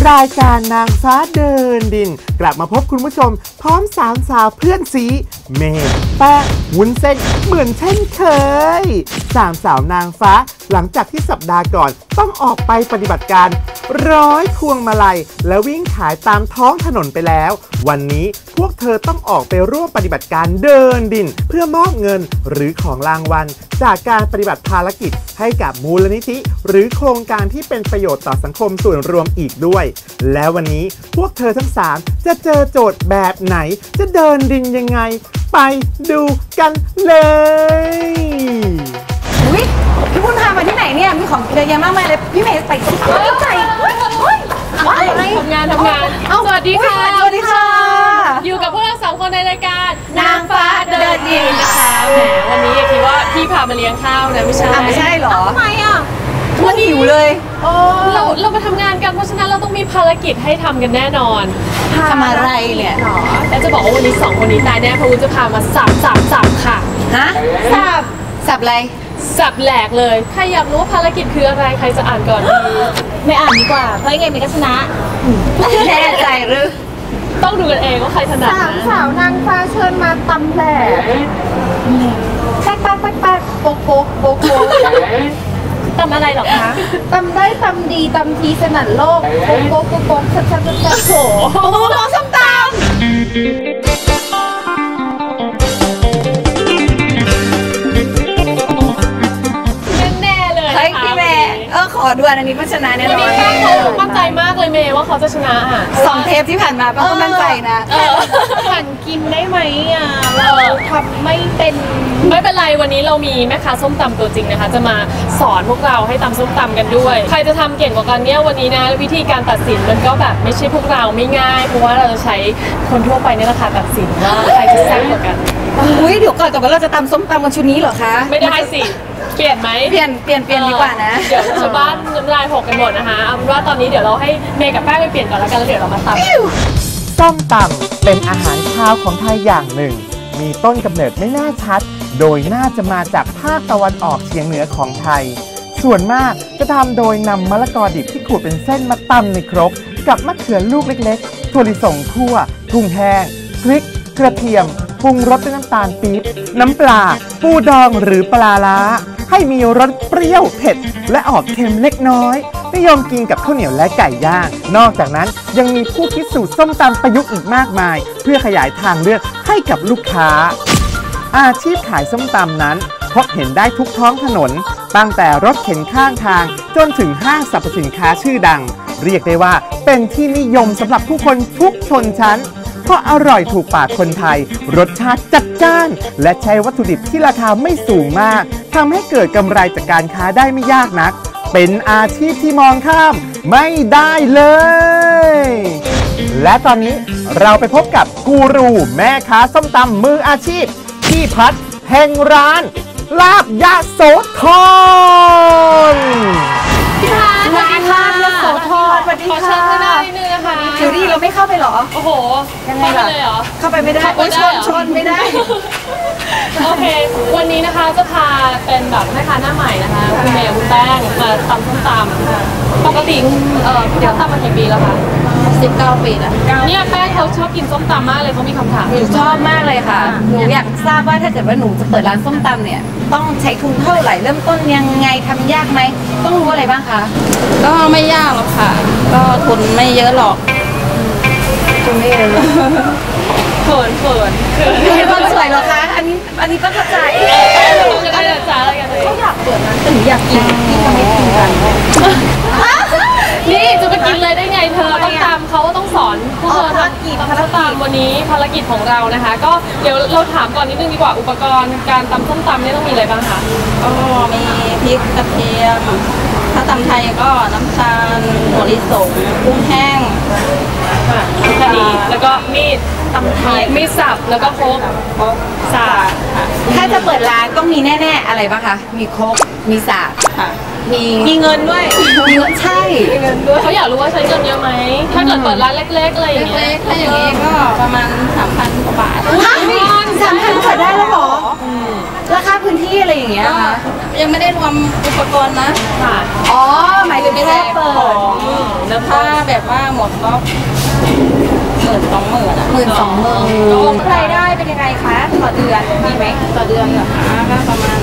รายการนางฟ้าเดินดินกลับมาพบคุณผู้ชมพร้อมสามสาวเพื่อนซีเมย์แป้งวุ้นเส้นเหมือนเช่นเคยสามสาวนางฟ้าหลังจากที่สัปดาห์ก่อนต้องออกไปปฏิบัติการ100 พวงมาลัยและวิ่งขายตามท้องถนนไปแล้ววันนี้พวกเธอต้องออกไปร่วมปฏิบัติการเดินดินเพื่อมอบเงินหรือของรางวัลจากการปฏิบัติภารกิจให้กับมูลนิธิหรือโครงการที่เป็นประโยชน์ต่อสังคมส่วนรวมอีกด้วยแล้ววันนี้พวกเธอทั้ง3จะเจอโจทย์แบบไหนจะเดินดินยังไงไปดูกันเลยอุ๊ยพี่พุ่นพามาที่ไหนเนี่ยมีของเยอะแยะมากมายเลยพี่เมย์ไปที่ไหนทำงานสวัสดีค่ะสวัสดีค่ะอยู่กับพวกเรา3 คนในรายการนางฟ้าเดินดินนะคะแหมวันนี้คิดว่าพี่พามาเลี้ยงข้าวนะไม่ใช่หรอทำไมอ่ะวันหิวเลยเรามาทำงานกันเพราะฉะนั้นเราต้องมีภารกิจให้ทำกันแน่นอนทำอะไรเนี่ยแล้วจะบอกว่าวันนี้2 คนนี้ตายแน่เพราะวุ้นจะพามาสับค่ะฮะสับอะไรสับแหลกเลยใครอยากรู้ว่าภารกิจคืออะไรใครจะอ่านก่อนดีไม่อ่านดีกว่าเพราะยังไงมีก็ชนะแน่ใจหรือต้องดูกันเองว่าใครถนัดนะสาวนางฟ้าเชิญมาตำแหลกแป๊กโป๊กตำอะไรหรอคะตำได้ตำดีตำทีสนั่นโลกโป๊กชัดโหส้มตำขอด่วนอันนี้ก็ชนะแน่นอนวันนี้แป้งเขามั่นใจมากเลยเมย์ว่าเขาจะชนะอ่ะ 2 เทปที่ผ่านมาแป้งก็มั่นใจนะแข่งกินได้ไหมอ่ะเราทำไม่เป็นไม่เป็นไรวันนี้เรามีแม่ค้าส้มตำตัวจริงนะคะจะมาสอนพวกเราให้ตำส้มตำกันด้วยใครจะทำเก่งกว่ากันเนี่ยวันนี้นะวิธีการตัดสินมันก็แบบไม่ใช่พวกเราไม่ง่ายเพราะว่าเราจะใช้คนทั่วไปนี่แหละค่ะตัดสินว่าใครจะแซ่บกว่ากันอุ้ยเดี๋ยวก่อนแต่ว่าเราจะตำส้มตำกันชุดนี้เหรอคะไม่ได้สิเปลี่ยนไหมเปลี่ยนดีกว่านะเดี๋ยวชาวบ้านน้ำลายหกกันหมดนะคะเอาเป็นว่าตอนนี้เดี๋ยวเราให้เมย์กับแป้งไปเปลี่ยนก่อนแล้วกันแล้วเดี๋ยวเรามาตำส้มตำเป็นอาหารคาวของไทยอย่างหนึ่งมีต้นกำเนิดไม่แน่ชัดโดยน่าจะมาจากภาคตะวันออกเฉียงเหนือของไทยส่วนมากจะทำโดยนำมะละกอดิบที่ขูดเป็นเส้นมาตำในครกกับมะเขือลูกเล็กๆถั่วลิสงคั่วกุ้งแห้งพริกกระเทียมปรุงรสด้วยน้ำตาลปี๊บน้ำปลาปูดองหรือปลาร้าให้มีรสเปรี้ยวเผ็ดและออกเค็มเล็กน้อยนิยมกินกับข้าวเหนียวและไก่ย่างนอกจากนั้นยังมีผู้คิดสูตรส้มตำประยุกต์อีกมากมายเพื่อขยายทางเลือกให้กับลูกค้าอาชีพขายส้มตำนั้นพบเห็นได้ทุกท้องถนนตั้งแต่รถเข็นข้างทางจนถึงห้างสรรพสินค้าชื่อดังเรียกได้ว่าเป็นที่นิยมสำหรับผู้คนทุกชนชั้นเพราะอร่อยถูกปากคนไทยรสชาติจัดจ้านและใช้วัตถุดิบที่ราคาไม่สูงมากทำให้เกิดกำไรจากการค้าได้ไม่ยากนักเป็นอาชีพที่มองข้ามไม่ได้เลยและตอนนี้เราไปพบกับกูรูแม่ค้าส้มตำมืออาชีพพี่พัดแห่งร้านลาบยโสธรพี่พัดสวัสดีค่ะยโสธรสวัสดีค่ะขอเชิญข้างหน้านิดนึงนะคะเดี๋ยวดิเราไม่เข้าไปหรอโอ้โหยังไงล่ะเข้าไปไม่ได้ชนไม่ได้โอเควันนี้นะคะจะพาเป็นแบบแม่ค้าหน้าใหม่นะคะคุณเมย์คุณแป้งมาตำส้มตำปกติพี่พัดตำมากี่ปีแล้วคะ 19 ปีแล้วเนี่ยแป้งเขาชอบกินส้มตำมากเลยเขามีคำถามหนูชอบมากเลยค่ะหนูอยากทราบว่าถ้าเกิดว่าหนูจะเปิดร้านส้มตำเนี่ยต้องใช้ทุนเท่าไหร่เริ่มต้นยังไงทำยากไหมต้องรู้อะไรบ้างคะก็ไม่ยากหรอกค่ะก็ทุนไม่เยอะหรอกทุนไม่เยอะเขินเป็นคนสวยเหรอคะอันนี้ต้องเข้าใจจะได้จ้าอะไรกันเลยเขาอยากเปิดร้านแต่หนูอยากกินที่เขาไม่กินกันนี่จะไปกินเลยได้ไงเธอต้องตามเขาต้องสอนพวกเธอทำตามวันนี้ภารกิจของเรานะคะก็เดี๋ยวเราถามก่อนนิดนึงดีกว่าอุปกรณ์การตำส้มตำเนี่ยต้องมีอะไรบ้างคะก็มีพริกกระเทียมถ้าตำไทยก็น้ำตาลถั่วลิสงกุ้งแห้งแค่นี้แล้วก็มีดตำไทยมีดสับแล้วก็โครกสากถ้าจะเปิดร้านต้องมีแน่ๆอะไรบ้างคะมีโครกมีสากมีเงินด้วยมีเงินใช่มีเงินด้วยเขาอยากรู้ว่าใช้เงินเยอะไหมถ้าเกิดเปิดร้านเล็กๆอะไรอย่างเงี้ยถ้าอย่างงี้ก็ประมาณ 3,000 กว่าบาท 3,000เปิดได้แล้วหรอราคาพื้นที่อะไรอย่างเงี้ยคะยังไม่ได้รวมอุปกรณ์นะค่ะอ๋อหมายถึงแค่เปิดแล้วถ้าแบบแบบว่าหมดก็12,000อะ 10,000 20,000รายได้เป็นยังไงคะต่อเดือนมีไหมต่อเดือนเหรอคะก็ประมาณ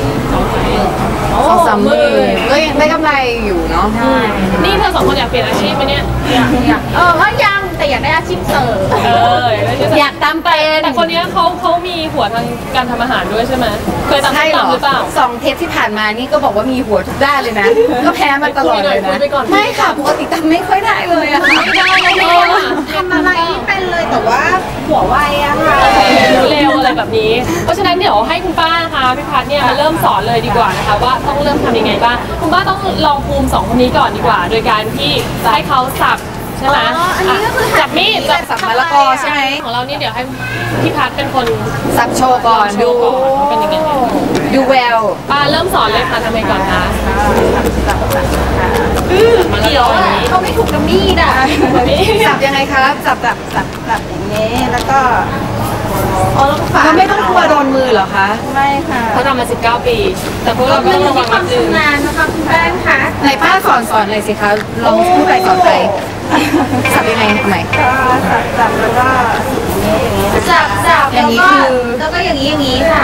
2-3 หมื่นก็ยังได้กำไรอยู่เนาะนี่เธอ2 คนอยากเปลี่ยนอาชีพไหมเนี่ยก็ยังแต่อยากได้อาชีพเสริม อยากตามเป็นแต่คนนี้เขามีหัวทางการทำอาหารด้วยใช่ไหมเคยตำส้มตำหรือเปล่า 2 เทปที่ผ่านมานี่ก็บอกว่ามีหัวทุกด้านเลยนะ ก็แพ้มาตลอดเลยนะคุยก่อนไม่ค่ะปกติตำไม่ค่อยได้เลยอะค่ะไม่ได้เลยทำอะไรไม่เป็นเลยแต่ว่าหัวไวอะค่ะเร็วอะไรแบบนี้ เพราะฉะนั้นเดี๋ยวให้คุณป้านะคะพี่พัฒน์เนี่ยมาเริ่มสอนเลยดีกว่านะคะว่าต้องเริ่มทำยังไงบ้างคุณป้าต้องลองภูมิ2 คนนี้ก่อนดีกว่า โดยการที่ให้เขาสับใช่ไหมอันนี้ก็คือจับมีดสับมะละกอใช่ไหมของเรานี่เดี๋ยวให้พี่พัฒน์เป็นคนสับโชว์ก่อนโชว์ก่อนว่าเป็นยังไงดูแววป้าเริ่มสอนเลยค่ะทำไมก่อนคะเดี๋ยวเขาไม่ถูกกับมีดอ่ะนี่สับยังไงครับสับแบบอย่างนี้แล้วก็มันไม่ต้องกลัวโดนมือเหรอคะไม่ค่ะเขาทำมา19 ปี แต่พวกเราก็ต้องระวังนิดนึงนานนะคะคุณแป้งค่ะไหนป้าสอนเลยสิคะลองพูดไปสอนไปสับยังไงทำไมก็สับแล้วก็สับอย่างนี้คือแล้วก็อย่างนี้ค่ะ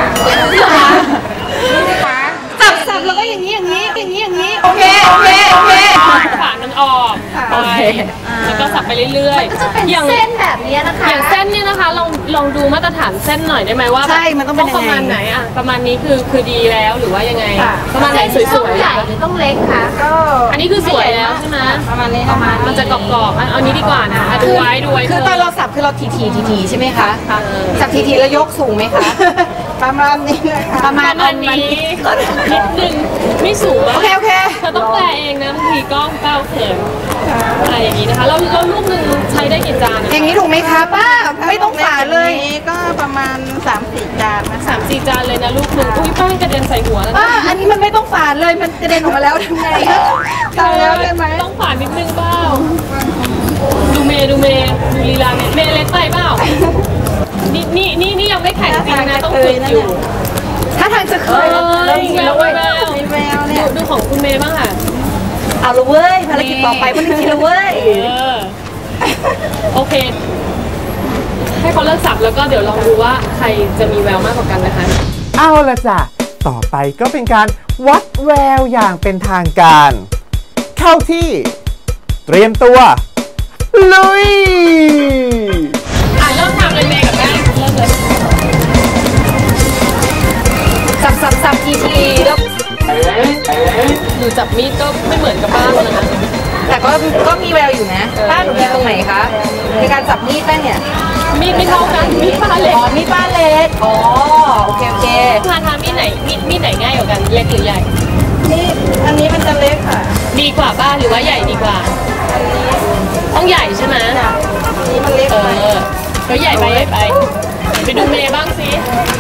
สับแล้วก็อย่างนี้โอเคฝานมันออกไปแล้วก็สับไปเรื่อยๆอย่างเส้นแบบนี้นะคะอย่างเส้นเนี่ยนะคะลองดูมาตรฐานเส้นหน่อยได้ไหมว่าใช่มันต้องเป็นยังไงประมาณไหนอะประมาณนี้คือดีแล้วหรือว่ายังไง ประมาณไหนสวยๆใหญ่อะหรือต้องเล็กคะก็อันนี้คือสวยแล้วใช่ไหมประมาณนี้นะคะมันจะกรอบๆเอานี้ดีกว่านะดูไว้คือตอนเราสับคือเราทีใช่ไหมคะสับทีแล้วยกสูงไหมคะประมาณนี้นะคะประมาณอันนี้นิดนึงไม่สูงโออะเคเธอต้องแปลเองนะบางทีกล้องเป้าเขินอะไรอย่างนี้นะคะแล้วลูกหนึ่งใช้ได้กี่จานอย่างนี้ถูกไหมคะป้าไม่ต้องฝาเลยนี้ก็ประมาณ 3-4 จานนะคะ 3-4 จานเลยนะลูกหนึ่งอุ้ยแป้งกระเด็นใส่หัวแล้วป้าอันนี้มันไม่ต้องฝาเลยมันกระเด็นออกมาแล้วทำไงตายแล้วใช่ไหมต้องผ่านนิดนึงเปล่าดูเมย์ดูลีลาเมย์เล็กไปเปล่านี่ยังไม่แข็งจริงนะต้องฝึกอยู่ถ้าทางจะเคยเริ่มแล้วเว้ยมีแววเนี่ยดูของคุณเมย์บ้างค่ะเอาละเว้ยภารกิจต่อไปภารกิจละเว้ยโอเค ให้เขาเลิกสับแล้วก็เดี๋ยวลองดูว่าใครจะมีแววมากกว่ากันนะคะเอาละจ้ะ ต่อไปก็เป็นการวัดแววอย่างเป็นทางการ เข้าที่ เตรียมตัว ลุยเริ่มทำเลยเมย์กับแม่เริ่มเลยสับทีแล้วหนูจับมีดก็ไม่เหมือนกับบ้านเลยนะแต่ก็มีแววอยู่นะป้าหนูมีตรงไหนคะในการจับมีดแป้งเนี่ยมีดไม่เท่ากันมีดป้าเล็กอ๋อมีดป้าเล็กอ๋อโอเคทานมีดไหนมีดไหนง่ายกว่ากันเล็กหรือใหญ่นี่อันนี้มันจะเล็กค่ะดีกว่าบ้านหรือว่าใหญ่ดีกว่า ต้องใหญ่ใช่ไหมอันนี้มันเล็กไปแล้วใหญ่ไปไปดูเมย์บ้างสิ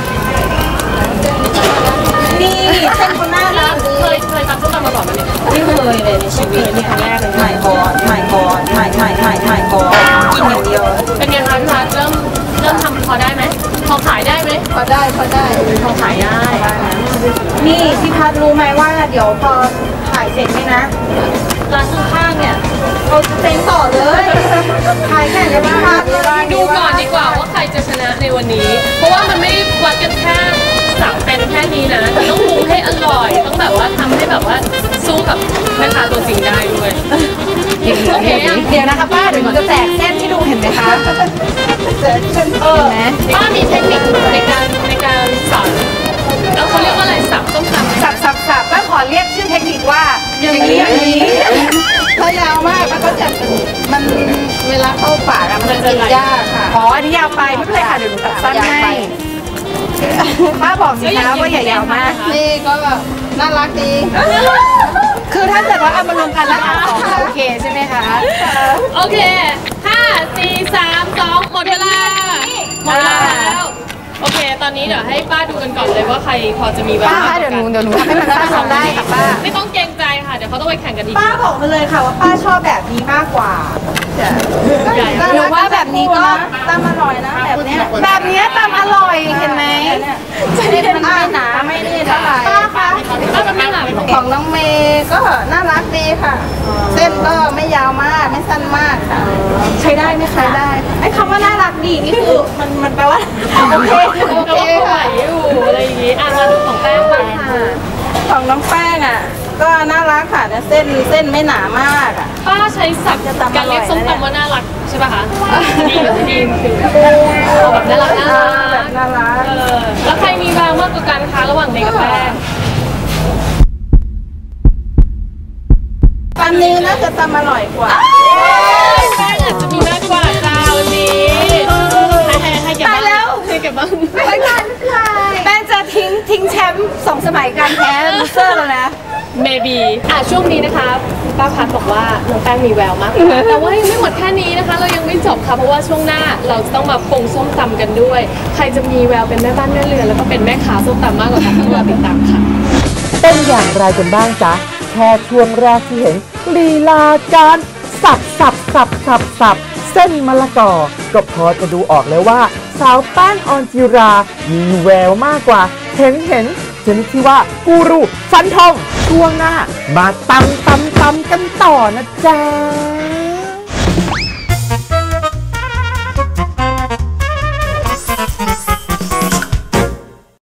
นี่เส้นคนน่ารักเคยทำส้มตำมาก่อนไหมเนี่ยไม่เคยเลยในชีวิตนี่ครั้งแรกเลยใหม่ก่อนกินอย่างเดียวเป็นไงคะพี่พัดเริ่มทำพอได้ไหมพอขายได้ไหมพอได้พอขายได้นี่พี่พัดรู้ไหมว่าเดี๋ยวพอถ่ายเสร็จนี่นะร้านข้างๆเนี่ยเขาเซ็งต่อเลยถ่ายแข่งกับพี่พัดเลยดูก่อนดีกว่าว่าใครจะชนะในวันนี้ เพราะว่ามันไม่วัดกันแค่สับเป็นแค่นี้นะต้องปรุงให้อร่อยต้องแบบว่าทำให้แบบว่าสู้กับแม่ค้าตัวจริงได้ด้วยโอเคยังเดี๋ยวนะคะป้าเดี๋ยวหนูจะแตกเส้นให้ดูเห็นไหมคะนะป้ามีเทคนิคในการสับแล้วเขาเรียกว่าอะไรสับต้มตำสับป้าขอเรียกชื่อเทคนิคว่าอย่างนี้ถ้ายาวมากแล้วก็จะมันเวลาเข้าปากอะมันจะกินยากค่ะอ๋ออันนี้ยาวไปไม่เป็นไรค่ะเดี๋ยวหนูตัดสั้นให้ป้าบอกสิคะว่าอย่ายาวมากนี่ก็น่ารักดีคือถ้าเกิดว่าเอามารวมกันแล้วหารสองโอเคใช่ไหมคะโอเค5 4 3 2หมดเวลาแล้วโอเคตอนนี้เดี๋ยวให้ป้าดูกันก่อนเลยว่าใครพอจะมีแววป้าคะเดี๋ยวหนูทำให้มันสั้นได้ค่ะป้าไม่ต้องเกรงใจค่ะเดี๋ยวเขาต้องไปแข่งกันอีกป้าบอกมาเลยค่ะว่าป้าชอบแบบนี้มากกว่าใหญ่หรือว่าแบบนี้ก็ตามอร่อยนะแบบเนี้ยแบบนี้ตามอร่อยเห็นไหมเส้นมันไม่หนาไม่นี่เท่าไหร่ป้าคะป้าเป็นแม่หลานเป็นของน้องเมย์ก็น่ารักดีค่ะ เส้นก็ไม่ยาวมากไม่สั้นมากค่ะได้ไหมคะได้ไอ้คำว่าน่ารักดีนี่คือมันแปลว่าโอเคโอเคไหวอยู่อะไรอย่างงี้มาดูของแป้งบ้างค่ะของน้องแป้งอ่ะก็น่ารักค่ะแต่เส้นไม่หนามากอ่ะป้าใช้ศัพท์การเรียกส้มตำว่าน่ารักใช่ป่ะคะดีคือเอาแบบน่ารักแบบน่ารักแล้วใครมีแววมากกว่ากันคะระหว่างเนยกับแป้งอันนี้น่าจะตำอร่อยกว่าแป้งอาจจะมีมากกว่าจ้าวันนี้ให้เก็บบ้างให้เก็บบ้างไม่ทันใครแป้งจะทิ้งแชมป์2 สมัยการแพ้ลูเซอร์แล้วนะ maybe ช่วงนี้นะคะป้าพัดบอกว่าน้องแป้งมีแววมากแต่ว่ายังไม่หมดแค่นี้นะคะเรายังไม่จบค่ะเพราะว่าช่วงหน้าเราจะต้องมาปรุงส้มตำกันด้วยใครจะมีแววเป็นแม่บ้านแม่เรือนแล้วก็เป็นแม่ค้าส้มตำมากกว่ากันต้องรอติดตามค่ะเป็นอย่างไรกันบ้างจ๊ะ แค่ช่วงแรกที่เห็นลีลาการสับเส้นมะละกอ ก็พอจะดูออกแล้วว่าสาวแป้งออนจิรา มีแววมากกว่า เห็นชนิดที่ว่ากูรูฟันทองช่วงหน้ามาตำกันต่อนะจ๊ะ